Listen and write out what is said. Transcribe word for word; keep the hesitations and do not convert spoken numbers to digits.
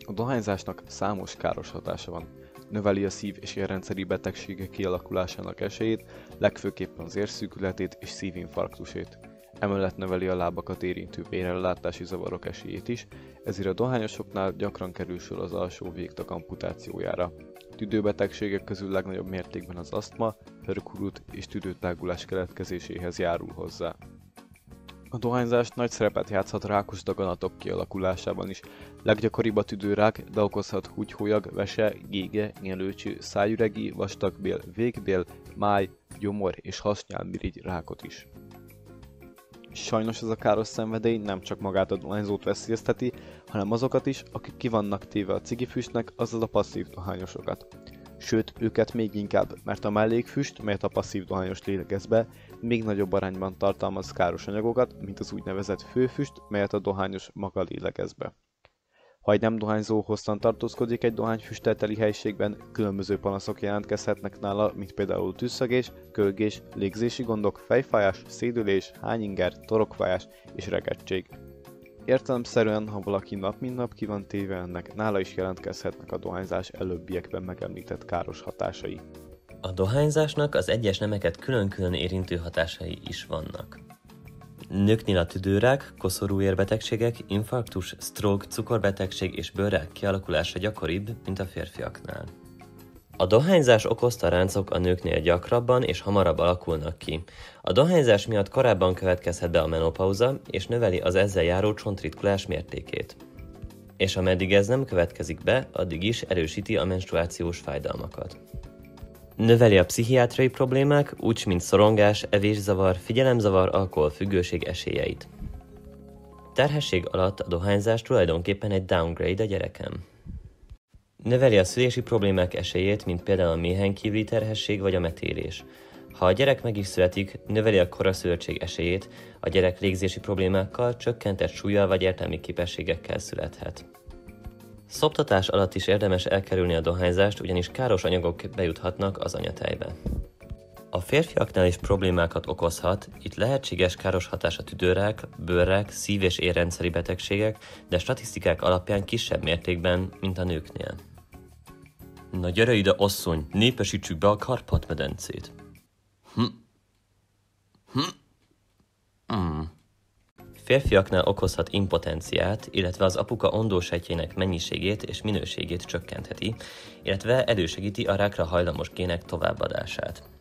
A dohányzásnak számos káros hatása van. Növeli a szív- és érrendszeri betegségek kialakulásának esélyét, legfőképpen az érszűkületét és szívinfarktusét. Emellett növeli a lábakat érintő vérellátási zavarok esélyét is, ezért a dohányosoknál gyakran kerül sor az alsó végtag amputációjára. Tüdőbetegségek közül legnagyobb mértékben az asztma, hörgurut és tüdőtágulás keletkezéséhez járul hozzá. A dohányzás nagy szerepet játszhat rákos daganatok kialakulásában is. Leggyakoribb a tüdőrák, de okozhat húgyhólyag, vese, gége, nyelőcső, szájüregi, vastagbél, végbél, máj, gyomor és hasnyálmirigy rákot is. Sajnos ez a káros szenvedély nem csak magát a dohányzót veszélyezteti, hanem azokat is, akik ki vannak téve a cigifüstnek, azaz a passzív dohányosokat. Sőt, őket még inkább, mert a mellékfüst, melyet a passzív dohányos lélegez be, még nagyobb arányban tartalmaz káros anyagokat, mint az úgynevezett főfüst, melyet a dohányos maga lélegez be. Ha egy nem dohányzó hosszan tartózkodik egy dohányfüsttel teli helyiségben, különböző panaszok jelentkezhetnek nála, mint például tüsszögés, kölgés, légzési gondok, fejfájás, szédülés, hányinger, torokfájás és regettség. Értelemszerűen, ha valaki nap mint nap ki van téve ennek, nála is jelentkezhetnek a dohányzás előbbiekben megemlített káros hatásai. A dohányzásnak az egyes nemeket külön-külön érintő hatásai is vannak. Nőknél a tüdőrák, koszorúérbetegségek, infarktus, stroke, cukorbetegség és bőrrák kialakulása gyakoribb, mint a férfiaknál. A dohányzás okozta ráncok a nőknél gyakrabban és hamarabb alakulnak ki. A dohányzás miatt korábban következhet be a menopauza, és növeli az ezzel járó csontritkulás mértékét. És ameddig ez nem következik be, addig is erősíti a menstruációs fájdalmakat. Növeli a pszichiátriai problémák, úgy mint szorongás, evészavar, figyelemzavar, alkoholfüggőség esélyeit. Terhesség alatt a dohányzás tulajdonképpen egy downgrade a gyereken. Növeli a szülési problémák esélyét, mint például a méhen kívüli terhesség vagy a metélés. Ha a gyerek meg is születik, növeli a koraszülöttség esélyét, a gyerek légzési problémákkal, csökkentett súllyal vagy értelmi képességekkel születhet. Szoptatás alatt is érdemes elkerülni a dohányzást, ugyanis káros anyagok bejuthatnak az anyatejbe. A férfiaknál is problémákat okozhat, itt lehetséges káros hatás a tüdőrák, bőrrák, szív- és érrendszeri betegségek, de statisztikák alapján kisebb mértékben, mint a nőknél. Na gyere ide, asszony, népesítsük be a Kárpát-medencét! Hm. Hm. Mm. Férfiaknál okozhat impotenciát, illetve az apuka ondósejtjének mennyiségét és minőségét csökkentheti, illetve elősegíti a rákra hajlamos gének továbbadását.